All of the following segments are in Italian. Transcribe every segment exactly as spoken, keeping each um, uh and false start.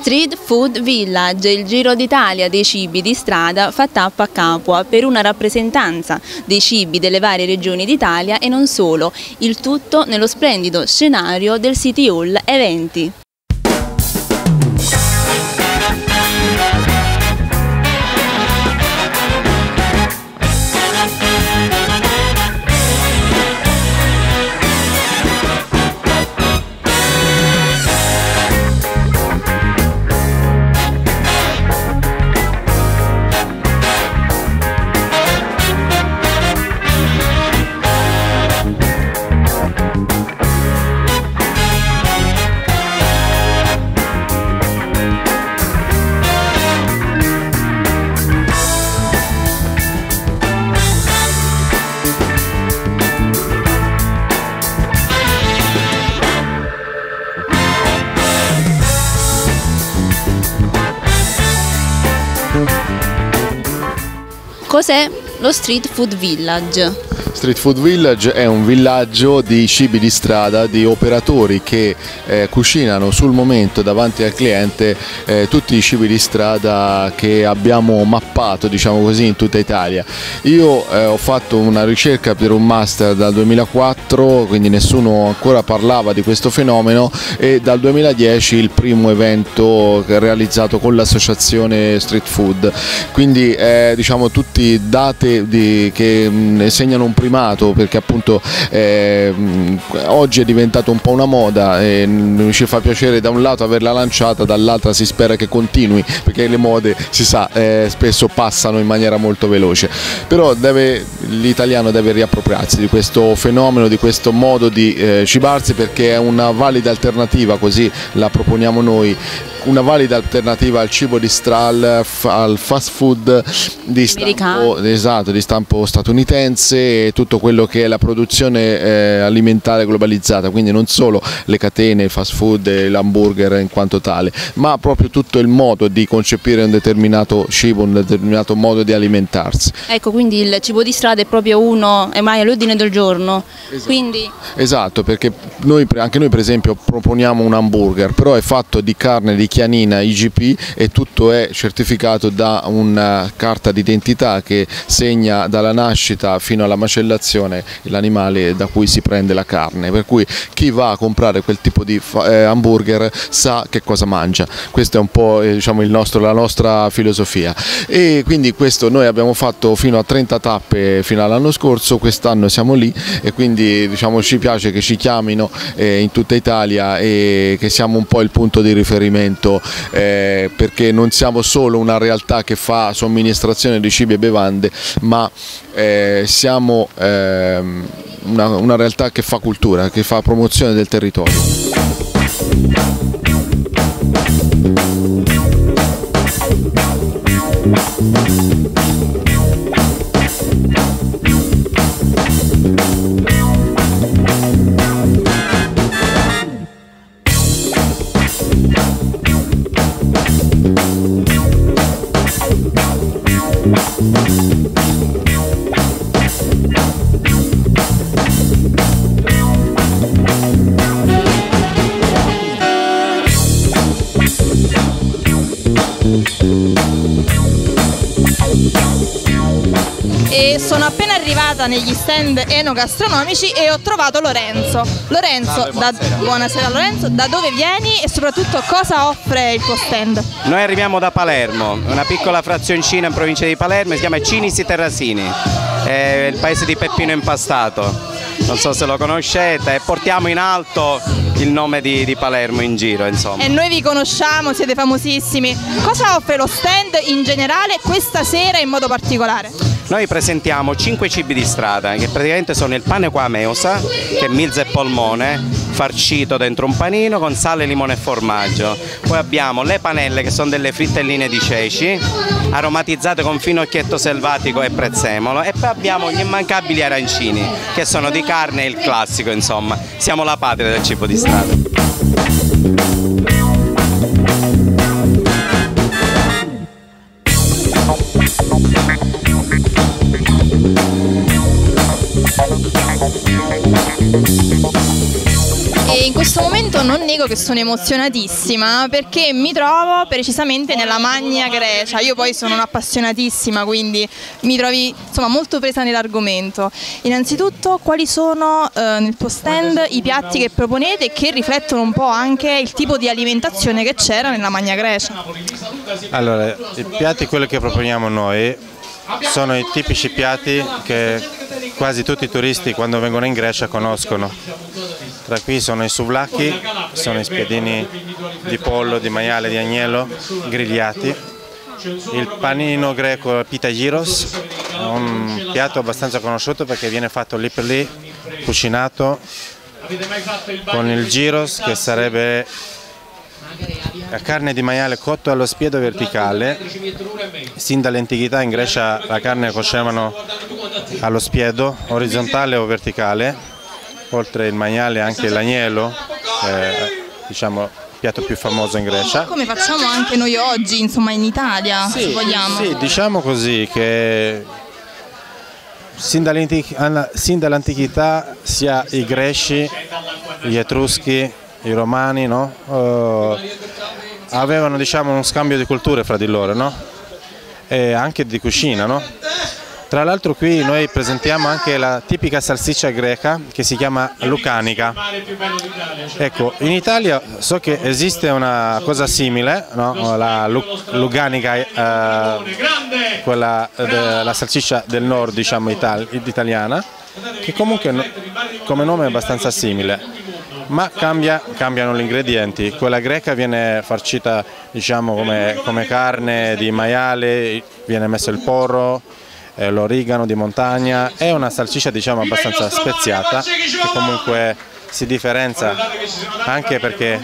Street Food Village, il giro d'Italia dei cibi di strada, fa tappa a Capua per una rappresentanza dei cibi delle varie regioni d'Italia e non solo, il tutto nello splendido scenario del City Hall Eventi. Cos'è lo Street Food Village? Street Food Village è un villaggio di cibi di strada, di operatori che eh, cucinano sul momento davanti al cliente eh, tutti i cibi di strada che abbiamo mappato, diciamo così, in tutta Italia. Io eh, ho fatto una ricerca per un master dal duemilaquattro, quindi nessuno ancora parlava di questo fenomeno, e dal duemiladieci il primo evento realizzato con l'associazione Street Food, quindi eh, diciamo tutti date di, che mh, segnano un primato, perché appunto eh, oggi è diventato un po' una moda e ci fa piacere da un lato averla lanciata, dall'altra si spera che continui, perché le mode, si sa, eh, spesso passano in maniera molto veloce, però l'italiano deve riappropriarsi di questo fenomeno, di questo modo di eh, cibarsi, perché è una valida alternativa, così la proponiamo noi, una valida alternativa al cibo di strada, al fast food di stampo, esatto, di stampo statunitense e tutto quello che è la produzione eh, alimentare globalizzata, quindi non solo le catene, il fast food e l'hamburger in quanto tale, ma proprio tutto il modo di concepire un determinato cibo, un determinato modo di alimentarsi. Ecco, quindi il cibo di strada è proprio uno, è mai all'ordine del giorno. Esatto. Quindi... esatto, perché noi, anche noi per esempio proponiamo un hamburger, però è fatto di carne di chianina I G P e tutto è certificato da una carta d'identità che segna dalla nascita fino alla macellazione l'animale da cui si prende la carne, per cui chi va a comprare quel tipo di eh, hamburger sa che cosa mangia. Questa è un po' eh, diciamo il nostro, la nostra filosofia, e quindi questo noi abbiamo fatto fino a trenta tappe fino all'anno scorso, quest'anno siamo lì e quindi diciamo ci piace che ci chiamino eh, in tutta Italia e che siamo un po' il punto di riferimento, eh, perché non siamo solo una realtà che fa somministrazione di cibi e bevande, ma eh, siamo eh, una, una realtà che fa cultura, che fa promozione del territorio. E sono appena arrivata negli stand enogastronomici e ho trovato Lorenzo. Lorenzo, Salve, buonasera. Da, buonasera Lorenzo, da dove vieni e soprattutto cosa offre il tuo stand? Noi arriviamo da Palermo, una piccola frazioncina in provincia di Palermo, si chiama Cinisi Terrasini, è il paese di Peppino Impastato, non so se lo conoscete, e portiamo in alto il nome di, di Palermo in giro, insomma. E noi vi conosciamo, siete famosissimi. Cosa offre lo stand in generale questa sera in modo particolare? Noi presentiamo cinque cibi di strada, che praticamente sono il pane qua a meosa, che è milza e polmone, farcito dentro un panino con sale, limone e formaggio. Poi abbiamo le panelle, che sono delle frittelline di ceci, aromatizzate con finocchietto selvatico e prezzemolo, e poi abbiamo gli immancabili arancini, che sono di carne e il classico, insomma. Siamo la patria del cibo di strada. E in questo momento non nego che sono emozionatissima perché mi trovo precisamente nella Magna Grecia. Io poi sono un'appassionatissima, quindi mi trovi insomma molto presa nell'argomento. Innanzitutto, quali sono eh, nel tuo stand i piatti che proponete e che riflettono un po' anche il tipo di alimentazione che c'era nella Magna Grecia? Allora, i piatti quelli che proponiamo noi sono i tipici piatti che quasi tutti i turisti quando vengono in Grecia conoscono. Tra cui sono i souvlaki, sono i spiedini di pollo, di maiale, di agnello grigliati, il panino greco pita gyros, un piatto abbastanza conosciuto perché viene fatto lì per lì, cucinato con il gyros, che sarebbe la carne di maiale cotto allo spiedo verticale. Sin dall'antichità in Grecia la carne cuocevano allo spiedo, orizzontale o verticale, oltre il maiale anche l'agnello, eh, diciamo il piatto più famoso in Grecia. Come facciamo anche noi oggi, insomma in Italia, sì, se vogliamo. Sì, diciamo così che sin dall'antichità sia i greci, gli etruschi, i romani, no? uh, avevano diciamo uno scambio di culture fra di loro, no? E anche di cucina, no? Tra l'altro qui noi presentiamo anche la tipica salsiccia greca che si chiama lucanica. Ecco, in Italia so che esiste una cosa simile, no? La luganica, eh, quella la salsiccia del nord, diciamo itali italiana, che comunque no, come nome è abbastanza simile, ma cambia, cambiano gli ingredienti. Quella greca viene farcita diciamo come, come carne di maiale, viene messo il porro, l'origano di montagna, è una salsiccia diciamo abbastanza speziata che comunque si differenzia anche perché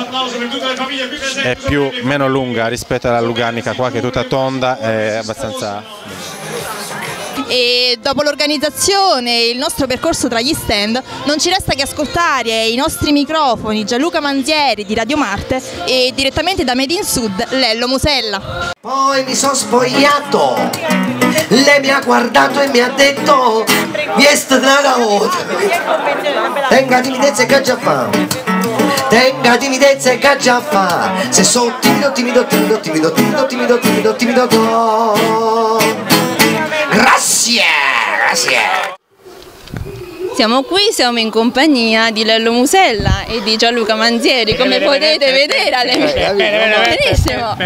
è più meno lunga rispetto alla luganica qua che è tutta tonda e abbastanza. E dopo l'organizzazione e il nostro percorso tra gli stand non ci resta che ascoltare i nostri microfoni Gianluca Manzieri di Radio Marte e direttamente da Made in Sud Lello Musella. Poi mi sono spogliato, lei mi ha guardato e mi ha detto vieste draga volta, tenga timidezza che già fa, tenga timidezza che già fa, se sono timido timido timido timido timido timido timido timido timido. Grazie, grazie. Siamo qui, siamo in compagnia di Lello Musella e di Gianluca Manzieri, come potete vedere alle benissimo.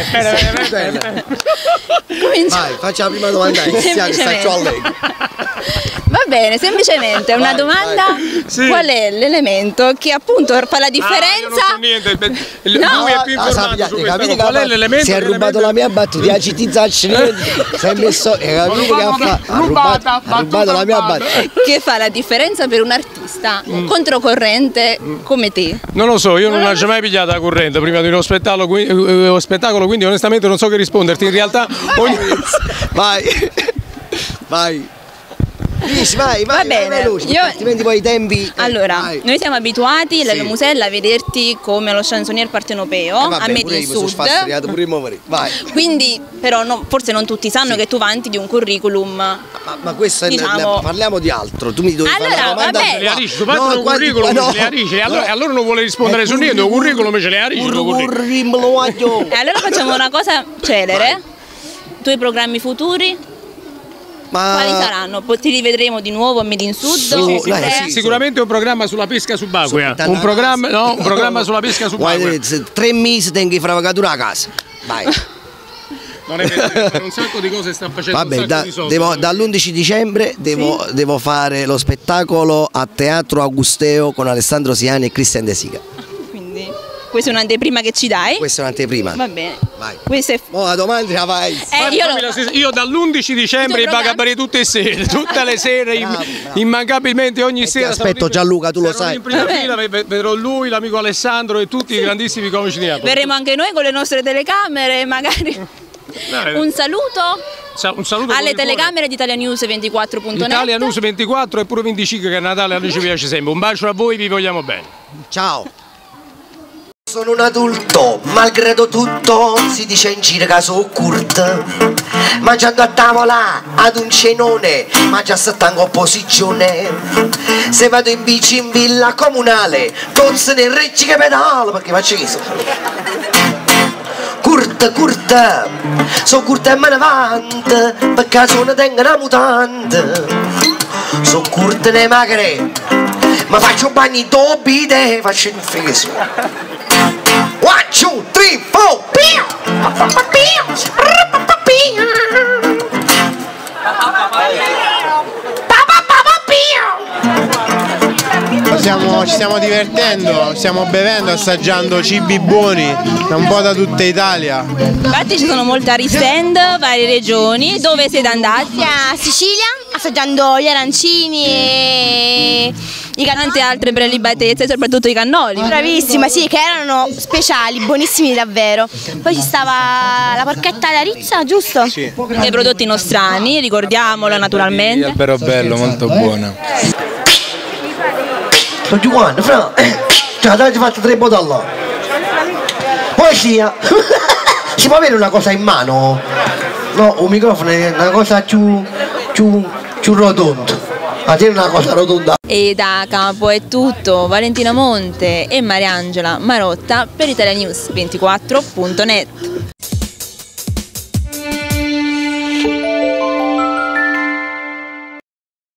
Vai, faccia la prima domanda iniziale, staccio a lei. Va bene, semplicemente una vai, domanda, vai. Sì. Qual è l'elemento che appunto fa la differenza? Ah, io non so niente, no. Lui è più informato su questo, qual è l'elemento? Si è rubato la mia battuta, ci si è messo, e capito che ha fatto? Ha rubato, ha rubato la mia battuta. Che fa la differenza per un artista mm. controcorrente come te? Non lo so, io non l'ho mai pigliata la corrente prima di uno spettacolo, quindi, spettacolo, quindi onestamente non so che risponderti, in realtà... Ogni... Vai, vai. Dici, vai, vai, va bene, vai veloce, io... altrimenti poi i tempi... Allora, vai. Noi siamo abituati, sì. Lello Musella, a vederti come lo chansonnier partenopeo, eh vabbè, a Made in Sud. Pure io, vai. Quindi, però, no, forse non tutti sanno sì. che tu vanti di un curriculum. Ma, ma questo diciamo... è... Parliamo di altro, tu mi devi allora, fare una domanda... Vabbè. Le Arici, tu parli un curriculum, no. Le Arici, allora, allora non vuole rispondere su niente, un curriculum ce le Arici. Curriculum. E allora facciamo una cosa celere. Vai. Tu i programmi futuri? Ma... Quali saranno? Ti rivedremo di nuovo a Made in Sud? Sì, sì, eh, sì, sicuramente un programma sulla pesca subacquea. Un programma, no, un programma sulla pesca subacquea. Tre mesi tengo fravacatura a casa. Vai. Non è vero, un sacco di cose sta facendo. Vabbè, da, dall'undici dicembre devo, sì. devo fare lo spettacolo a Teatro Augusteo con Alessandro Siani e Christian De Sica. Quindi questa è un'anteprima che ci dai? Questa è un'anteprima. Va bene. Vai. È... Oh, la domanda vai. Eh, io, lo... io dall'undici dicembre in Bagabari tutte le sere, tutte le sere, bravo, bravo. immancabilmente ogni e sera. Aspetto Gianluca, tu lo sai. In prima fila vedrò lui, l'amico Alessandro e tutti i grandissimi comici di Napoli. Verremo anche noi con le nostre telecamere, magari. Un saluto. Un saluto alle telecamere di Italia News ventiquattro punto net. Italia News ventiquattro e pure venticinque che a Natale a noi ci piace sempre. Un bacio a voi, vi vogliamo bene. Ciao. Sono un adulto, malgrado tutto, si dice in giro che sono Kurt. Mangiando a tavola ad un cenone, mangia in opposizione. Se vado in bici in villa comunale, tozze nel reggi che pedalo, perché faccio questo. Kurt, Kurt, sono Kurt e me ne vanto, perché sono tengo una mutante. Sono Kurt ne magre, ma faccio bagni dobite, faccio il feso. One, two, three, four. Siamo, ci stiamo divertendo, stiamo bevendo, assaggiando cibi buoni da un po' da tutta Italia. Infatti ci sono molti stand, varie regioni. Dove siete andati? A Sicilia, assaggiando gli arancini e i tante altre prelibatezze, soprattutto i cannoli. Bravissima, sì, che erano speciali, buonissimi davvero. Poi ci stava la porchetta alla riccia, giusto? Sì. Dei prodotti nostrani, ricordiamolo naturalmente. Il però bello, molto buono. Sto giocando, fra. Cioè, dai, ti faccio tre botelle. Poi sia. Si può avere una cosa in mano? No, un microfono è una cosa più, più, più rotonda. Ma tieni una cosa rotonda. E da Capo è tutto. Valentina Monte e Mariangela Marotta per Italia News ventiquattro punto net.